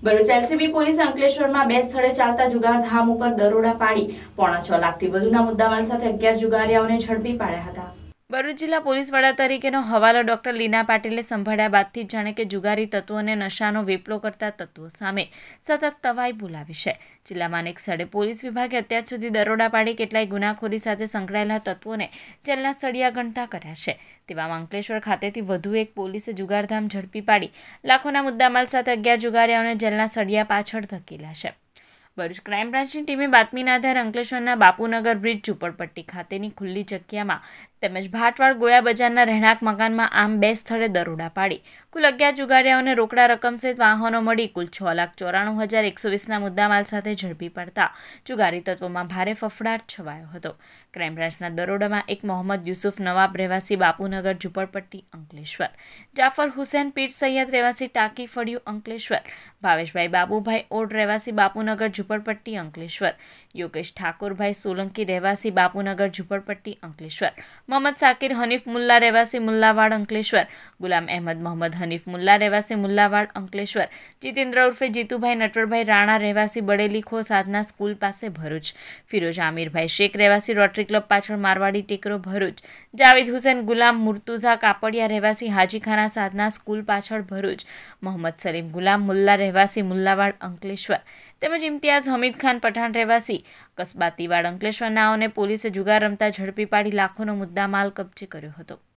Bharuch LCB પોલીસે અંકલેશ્વરમાં 2 સ્થળે ચાલતા જુગારધામ ઉપર દરોડા પાડી 6.5 લાખથી વધુના મુદ્દામાલ સાથે 11 જુગારીયાઓને ઝડપી પાડ્યા હતા। ભરૂચ જિલ્લા પોલીસ વડા તરીકેનો હવાલો ડોક્ટર લીના પાટીલે સંભાળ્યા બાદથી જ જાણે કે જુગારી તત્વો અને નશાનો વેપલો કરતા તત્વો સામે સતત તવાઈ બોલાવી છે। જિલ્લામાં અનેક સ્થળે પોલીસ વિભાગે અત્યાર સુધી દરોડા પાડી કેટલાય ગુનાખોરી સાથે સંકળાયેલા તત્વોને જેલના સળિયા ગણતા કર્યા છે। તેવામાં અંકલેશ્વર ખાતેથી વધુ એક પોલીસે જુગારધામ ઝડપી પાડી લાખોના મુદ્દામાલ સાથે 11 જુગારીયાઓને જેલના સળિયા પાછળ ધકેલ્યા છે। ભરૂચ ક્રાઇમ બ્રાન્ચની ટીમે બાતમીના આધારે અંકલેશ્વરના બાપુનગર બ્રિજ ઝુંપડપટ્ટી ખાતેની ખુલ્લી જગ્યામાં તેમજ ભાટવાડ ગોયા બજારના રહેણાંક મકાનમાં આમ 2 સ્થળે દરોડા પાડી કુલ 11 જુગારીયાઓને રોકડા રકમ સહિત વાહનો મળી કુલ 6,94,120ના મુદ્દામાલ સાથે ઝડપી પડતા જુગારી તત્વોમાં ભારે ફફડાટ છવાયો હતો। ક્રાઇમ બ્રાન્ચના દરોડામાં એક મોહમ્મદ યુસુફ નવાબ રહેવાસી બાપુનગર ઝુંપડપટ્ટી અંકલેશ્વર, જાફર હુસૈન પીર સૈયદ રહેવાસી ટાંકી ફળિયું અંકલેશ્વર, ભાવેશભાઈ બાબુભાઈ ઓડ રહેવાસી બાપુનગર ઝુંપડપટ્ટી અંકલેશ્વર, યોગેશ ઠાકોરભાઈ સોલંકી રહેવાસી બાપુનગર ઝુંપડપટ્ટી અંકલેશ્વર, મોહમ્મદ સાકિર હનીફ મુલ્લા રહેવાસી મુલ્લાવાડ અંકલેશ્વર, ગુલામ અહેમદ મોહમ્મદ હનીફ મુલ્લા રહેવાસી મુલ્લાવાડ અંકલેશ્વર, જીતેન્દ્ર ઉર્ફે જીતુભાઈ નટવરભાઈ રાણા રહેવાસી બડેલી ખો સાધના સ્કૂલ પાસે ભરૂચ, ફિરોજ આમિરભાઈ શેખ રહેવાસી રોટરી ક્લબ પાછળ મારવાડી ટેકરો ભરૂચ, જાવેદ હુસૈન ગુલામ મુર્તુઝા કાપડિયા રહેવાસી હાજીખાના સાધના સ્કૂલ પાછળ ભરૂચ, મોહમ્મદ સલીમ ગુલામ મુલ્લા રહેવાસી મુલ્લાવાડ અંકલેશ્વર તેમજ ઇમ્તિયાઝ હમીદ ખાન પઠાણ રહેવાસી કસબાતીવાડ અંકલેશ્વરનાઓને પોલીસે જુગાર રમતા ઝડપી પાડી લાખોનો મુદ્દામાલ કબજે કર્યો હતો।